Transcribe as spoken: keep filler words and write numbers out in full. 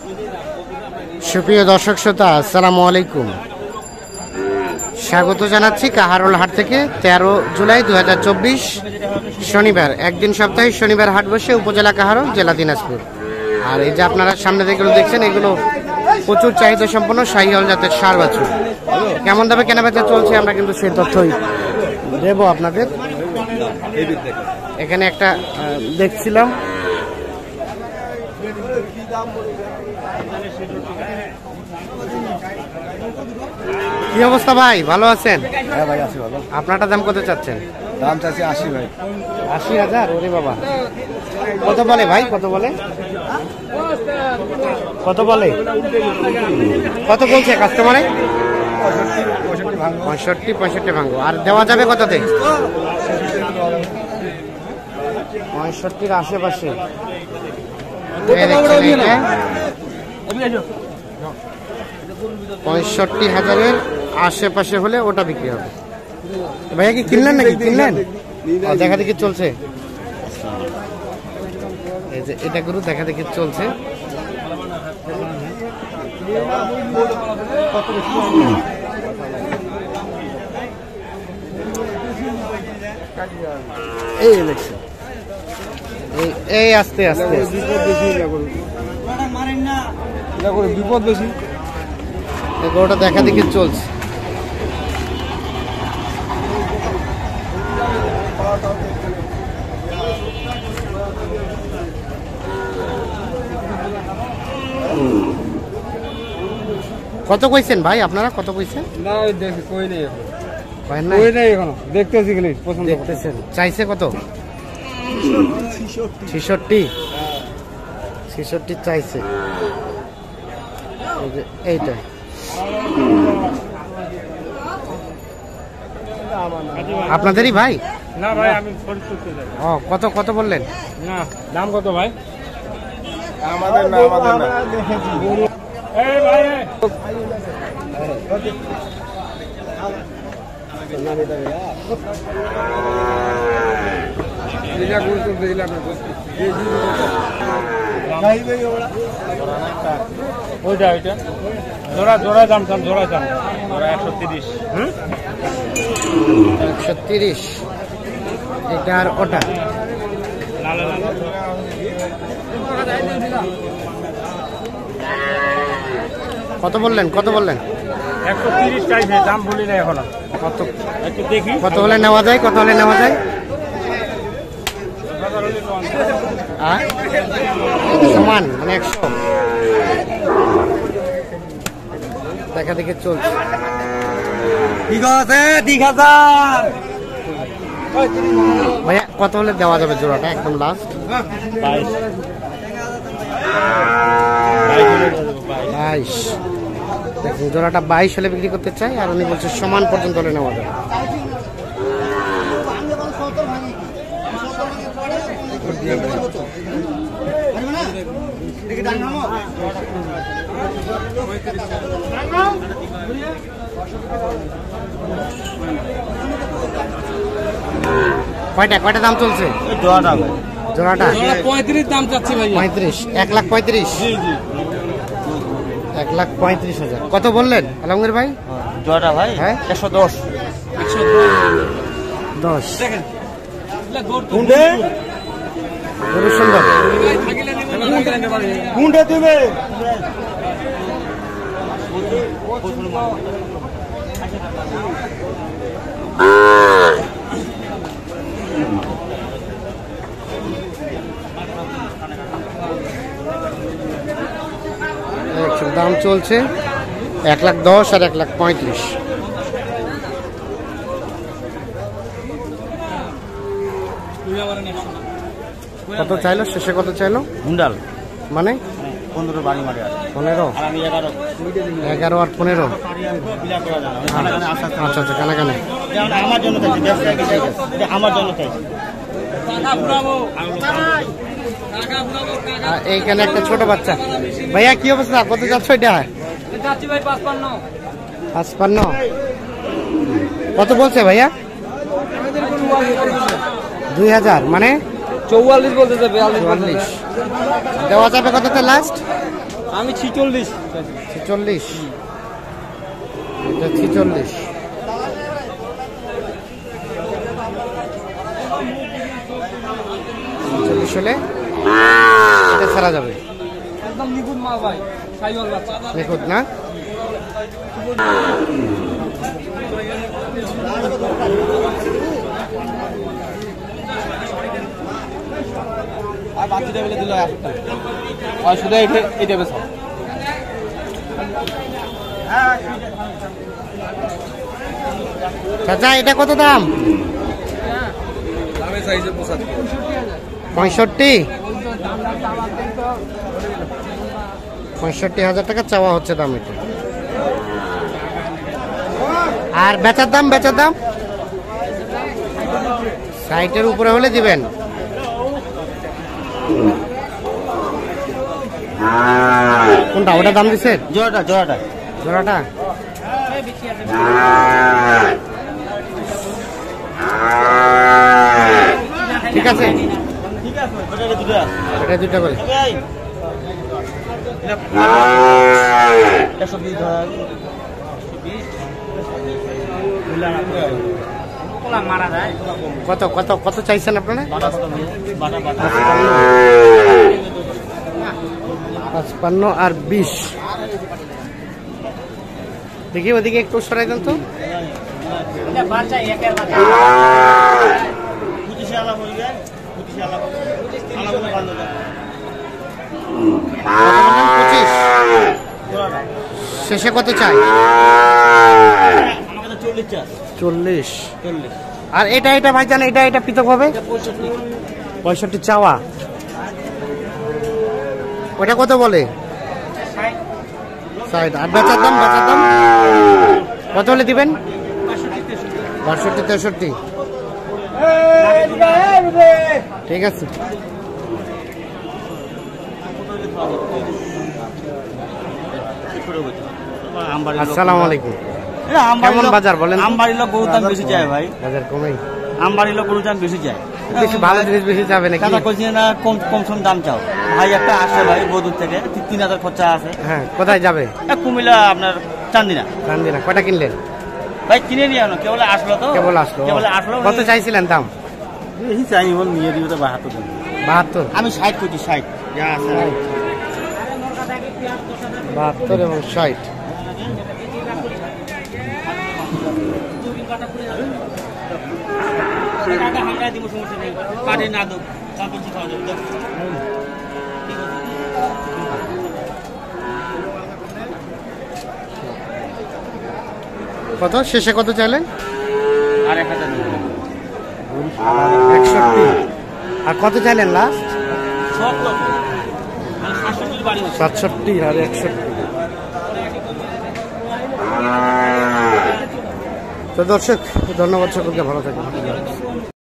সুপ্রিয় দর্শক শ্রোতা, আসসালামু আলাইকুম। স্বাগত জানাচ্ছি কাহারোল হাট থেকে। তেরো জুলাই দু হাজার চব্বিশ শনিবার, একদিন সপ্তাহে শনিবার হাট বসে উপজেলা কাহারোল, জেলা দিনাজপুর। আর এই যে আপনারা সামনে যেগুলো দেখছেন, এগুলো প্রচুর চাহিদা সম্পন্ন শাহিওয়াল জাতের ষাঁড় বাছুর। কেমন দামে কেনাবেচা চলছে আমরা কিন্তু সেই তথ্যই দেবো আপনাদের। এখানে একটা দেখছিলাম, কি অবস্থা ভাই, ভালো আছেন? হ্যাঁ ভাই, আছি ভালো। আপনারটা দাম কত চাচ্ছেন? দাম চাচ্ছি আশি ভাই। আশি হাজার? ওরে বাবা, কত বলে ভাই, কত বলে কত বলে কত বলছে কাস্টমারে? পঁয়ষট্টি পঁয়ষট্টি ভাঙবো। আর দেওয়া যাবে কততে? পঁয়ষট্টির আশেপাশে। পঁয়ষট্টি হাজারের আশেপাশে হলে ওটা বিক্রি হবে। ভাইয়া কি কিনলেন নাকি? কিনলেন? দেখা দেখি চলছে, এই যে এটা গরু দেখা দেখি চলছে। এই দেখছে, এই আস্তে আস্তে বিপদ বেশি। গরুটা দেখা দেখি চলছে। কত কইছেন ভাই আপনারা, কত কইছেন? না দেখি কই নেই এখন, কই নাই কই নেই এখনো, দেখতেছি খালি পছন্দ দেখতেছেন। চাইছে কত? ছেষট্টি ছেষট্টি চাইছে। এইটা আপনাদেরই ভাই? না ভাই, আমি ফরিদপুর থেকে। ও, কত কত বললেন? না, দাম কত ভাই? আমাদের না, আমাদের না। এই ভাই, ওইটা ওইটা জোড়া জোড়া দাম দাম জোড়া দাম জোড়া একশো তিরিশ। হুম, একশো তিরিশ। এটা আর ওটা কত বললেন? কত বললেন? একশো তিরিশ চাইছে, দাম বলি না এখনো। কত একটু দেখি কত হলে নেওয়া যায়, কত হলে নেওয়া যায়? সমান মানে একশো। দেখা দেখে চলছে। ঠিক আছে, ঠিক আছে ভাইয়া, কত হলে দেওয়া যাবে জোড়াটা একদম লাস্ট? বাইশ। দেখুন, জোড়াটা বাইশ হলে বিক্রি করতে চাই, আর উনি বলছে সমান পর্যন্ত হলে নেওয়া যাবে। কয়টা কয়টা দাম চলছে জোড়াটা? জোড়াটা পঁয়ত্রিশ দাম চাচ্ছি ভাই। পঁয়ত্রিশ, এক লাখ পঁয়ত্রিশ। এক লাখ পঁয়ত্রিশ হাজার। কত বললেন আলমগীর ভাই? জোড়াটা ভাই হ্যাঁ, একশো দশ। একশো দশ। গরু সুন্দর। কোনটা দিবে? দাম চলছে এক লাখ দশ আর এক লাখ পঁয়ত্রিশ। কত চাইলো শেষে? কত চাইলো? মুন্ডাল মানে পনেরো বাড়ি মারে পনেরো। এগারো আর পনেরো। আচ্ছা আচ্ছা, কানা কানে আমার জন্য আমার জন্য এইখানে একটা ছোট বাচ্চা। ভাইয়া কি অবস্থা, কত যাচ্ছ এটা? পাঁচপান্ন। কত বলছে ভাইয়া? দুই হাজার মানে চৌয়াল্লিশ বলতেছে। চুয়াল্লিশ দেওয়া যাবে কততে লাস্ট? আমি ছিচল্লিশ ছিচল্লিশ, এটা ছিচল্লিশ। ছিচল্লিশ হলে এটা ছাড়া যাবে। একদম নিখুঁত মাল ভাই, সাইওয়াল বাচ্চা। নিখুঁত না? আর বাচ্চাটা বলে দিল আর শুধু এটা এটা বেশ চাচা এটা কত দাম? পঁয়ষট্টি পঁয়ষট্টি হাজার টাকা চাওয়া হচ্ছে দাম এটা। আর বেচার দাম? বেচার দাম ষাটের উপরে হলে দিবেন। কোনটা? ওটা দাম দিচ্ছেন? জোড়াটা জোড়াটা জোড়াটা ঠিক আছে, ঠিক আছে, এটা দুটা করে একশো বিশ ধর কত কত কত চাইছেন আপনারা? পাঁচপান্ন আর বিশ। দেখি ওদিকে একটু সরাই দেন তো। পঁচিশ শেষে কত চাই? চল্লিশ। আর এটা এটা ভাইজান, এটা এটা পৃথক হবে পঁয়ষট্টি চাওয়া। ওটা কত বলে? ষাট। আর বেচার দাম? বেচার দাম কত হলে দিবেন? বাষট্টি তেষট্টি। ঠিক আছে। আসসালামু আলাইকুম। কেমন বাজার বলেন? আমবাড়ি লোক গরুর দাম বেশি চায় ভাই, বাজার কমেই। আমবাড়ি লোক গরুর দাম বেশি চায়, বেশি ভালো জিনিস বেশি যাবে নাকি? কথা বলছি না, কম কম সম দাম চাও ভাই। একটা আসে ভাই বদুর থেকে, তিন হাজার খরচা আছে। হ্যাঁ, কোথায় যাবে? কুমিল্লা আপনার চান্দিনা। চান্দিনা। কয়টা কিনলেন ভাই? কিনে নিয়ে আনো, কেবল আসলো তো, কেবল আসলো। কেবল আসলো। কত চাইছিলেন দাম? বেশি চাই বল, নিয়ে দিবে তো বাহাত্তর। বাহাত্তর? আমি ষাট করছি, ষাট যা আছে। বাহাত্তর এবং ষাট। কত শেষে কত চাইলেন? আর এক হাজার একষট্টি। আর কত চাইলেন লাস্ট? সাতষট্টি আর একষট্টি। তো দর্শক, ধন্যবাদ সকলকে, ভালো থাকবেন।